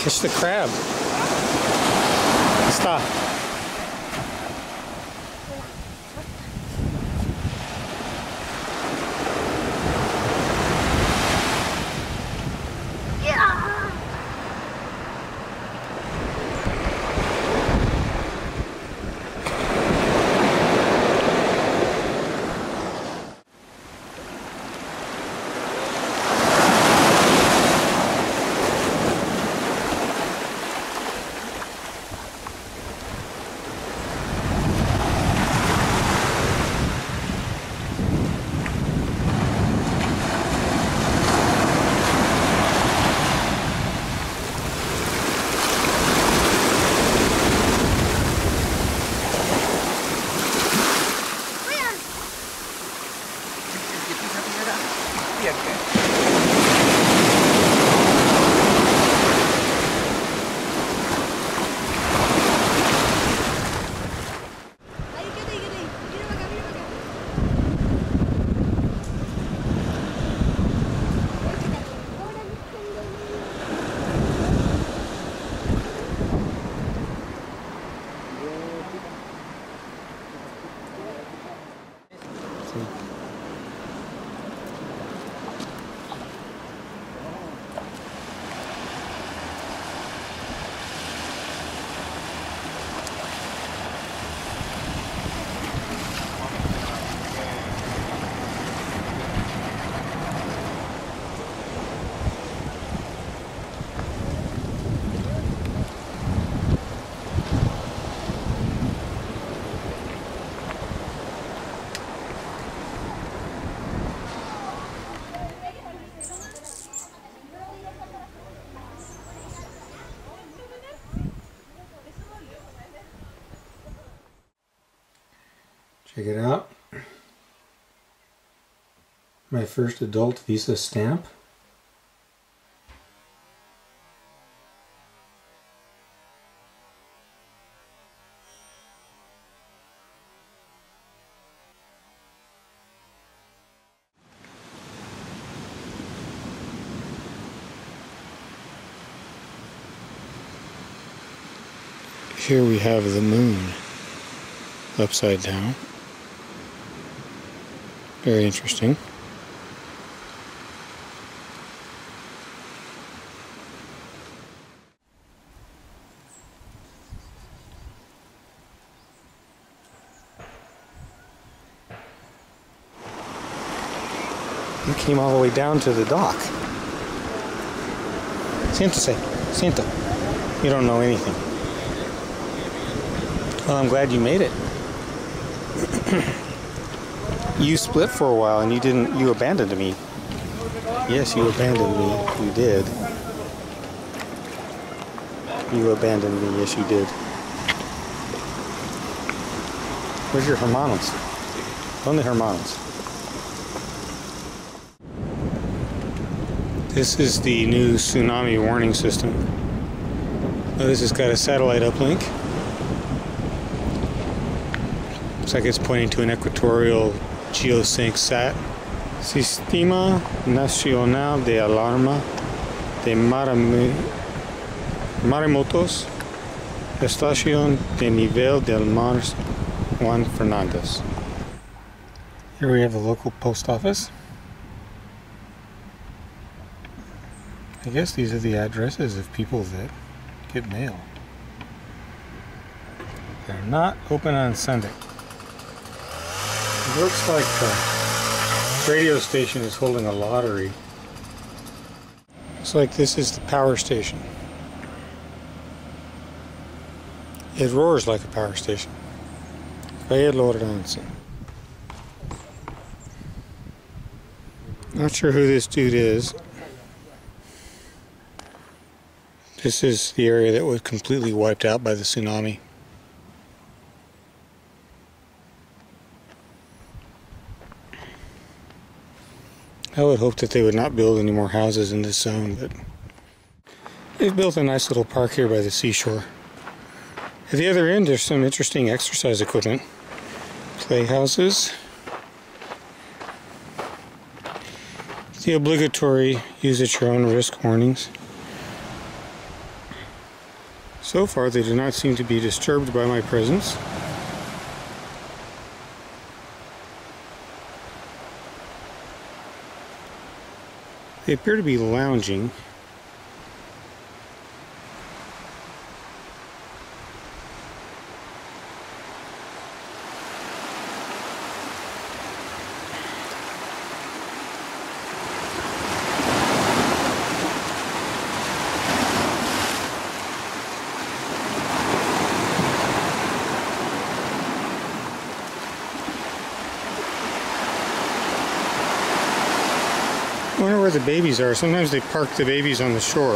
Catch the crab. Stop. Check it out. My first adult Visa stamp. Here we have the moon upside down. Very interesting. You came all the way down to the dock. Siéntese, siento. You don't know anything. Well, I'm glad you made it. You split for a while and you abandoned me. Yes, you abandoned me. You did. You abandoned me. Yes, you did. Where's your hermanos? ¿Dónde hermanos? This is the new tsunami warning system. Oh, this has got a satellite uplink. Looks like it's pointing to an equatorial geosync sat. Sistema Nacional de Alarma de Maremotos, Estación de Nivel del Mar Juan Fernandez. Here we have the local post office. I guess these are the addresses of people that get mail. They're not open on Sunday. It looks like the radio station is holding a lottery. Looks like this is the power station. It roars like a power station. Not sure who this dude is. This is the area that was completely wiped out by the tsunami. I would hope that they would not build any more houses in this zone, but they've built a nice little park here by the seashore. At the other end, there's some interesting exercise equipment. Playhouses. The obligatory use at your own risk warnings. So far, they do not seem to be disturbed by my presence. They appear to be lounging. I wonder where the babies are. Sometimes they park the babies on the shore.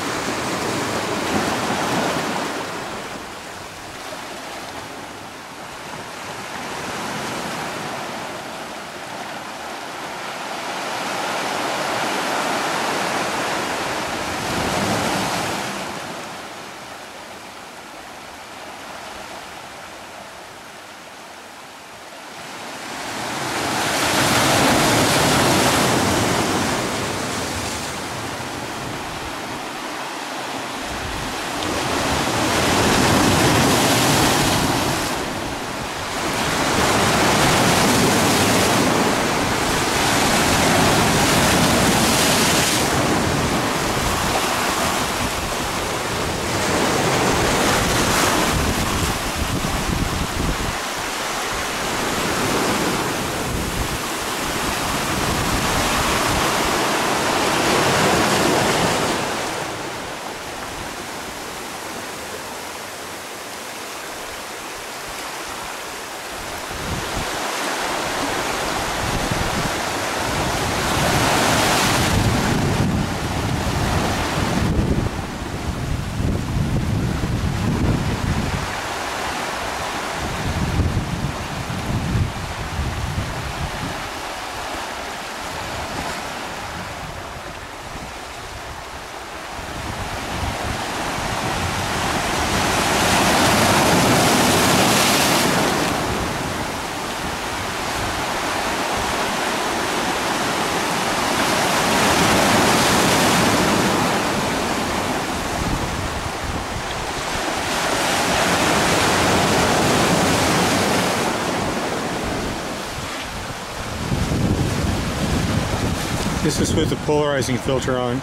This is with the polarizing filter on.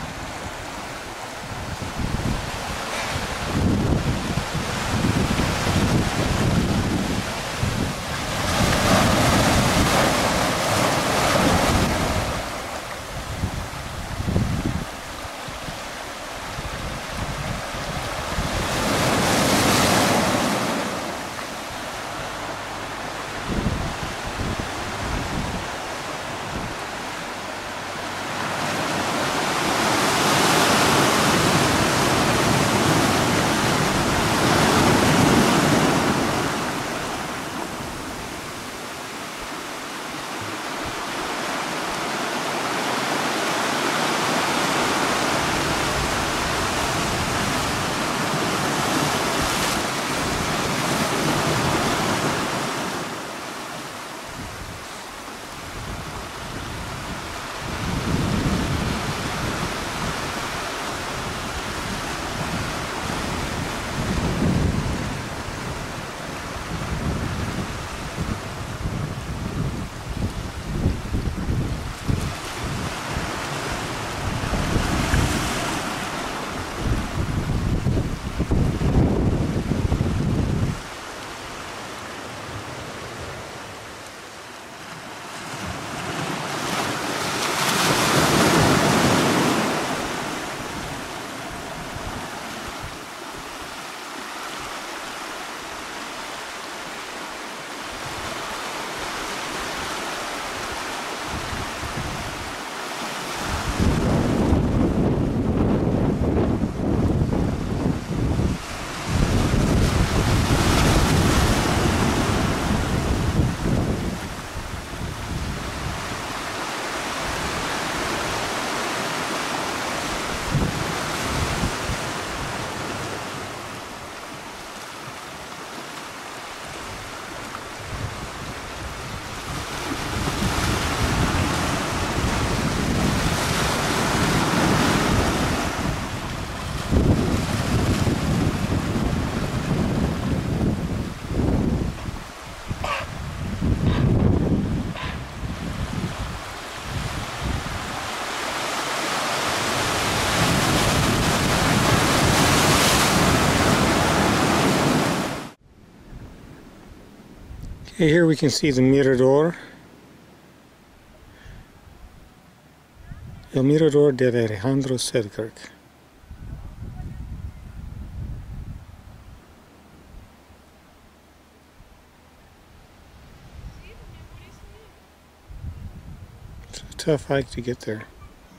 Okay, here we can see the Mirador. El Mirador de Alejandro Selkirk. It's a tough hike to get there.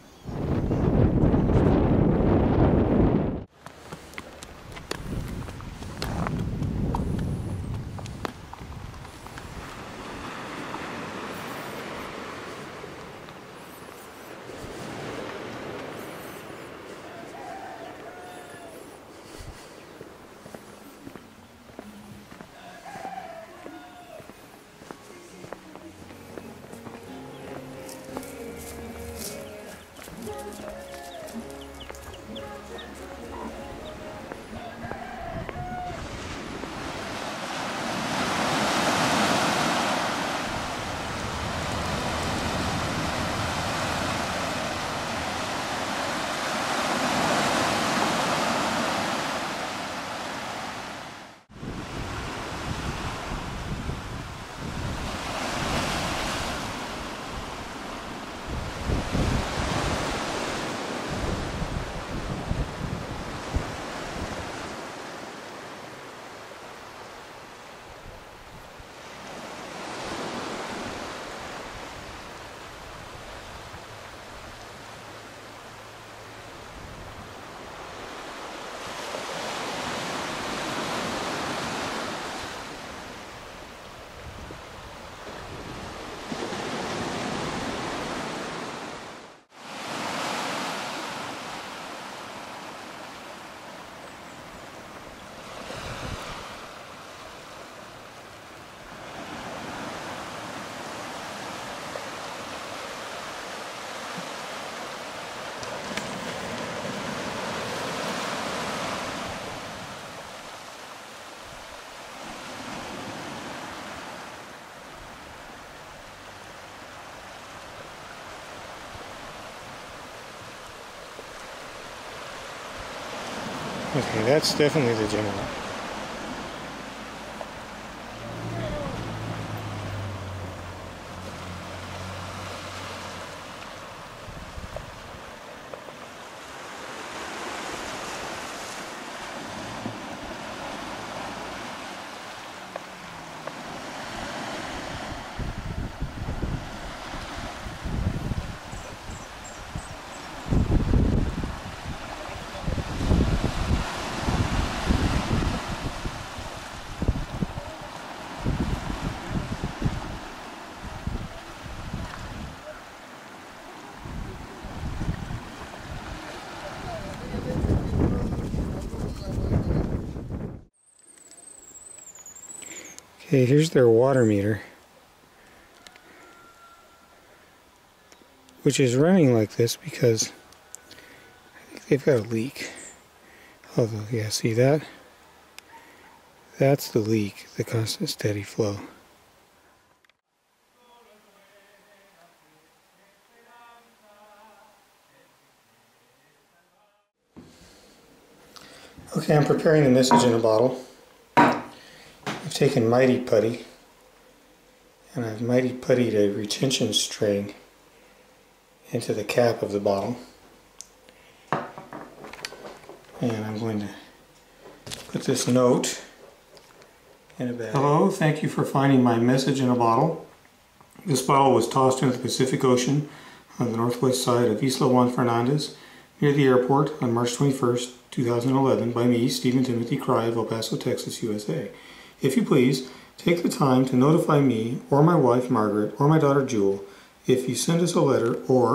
Okay, that's definitely the general. Okay, here's their water meter, which is running like this because I think they've got a leak. Oh, yeah, see that? That's the leak, the constant steady flow. Okay, I'm preparing a message in a bottle. I've taken Mighty Putty and I've Mighty Puttied a retention string into the cap of the bottle. And I'm going to put this note in a bag. Hello, thank you for finding my message in a bottle. This bottle was tossed into the Pacific Ocean on the northwest side of Isla Juan Fernandez near the airport on March 21st, 2011 by me, Stephen Timothy Cry of El Paso, Texas, USA. If you please, take the time to notify me or my wife Margaret or my daughter Jewel if you send us a letter or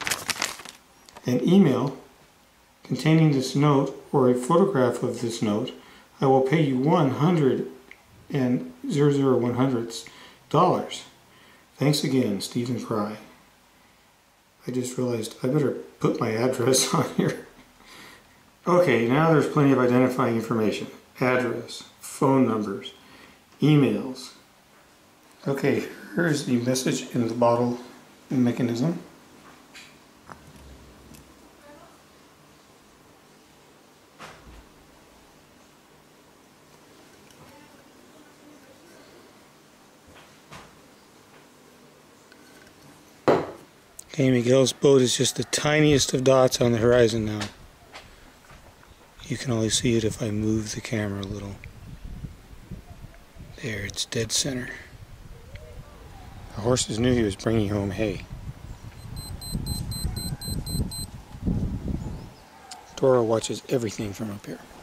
an email containing this note or a photograph of this note. I will pay you $100,001 Thanks again, Stephen Cry. I just realized I better put my address on here. Okay, now there's plenty of identifying information. Address, phone numbers, emails. Okay, here's the message in the bottle mechanism. Okay, Miguel's boat is just the tiniest of dots on the horizon now. You can only see it if I move the camera a little. There, it's dead center. The horses knew he was bringing home hay. Dora watches everything from up here.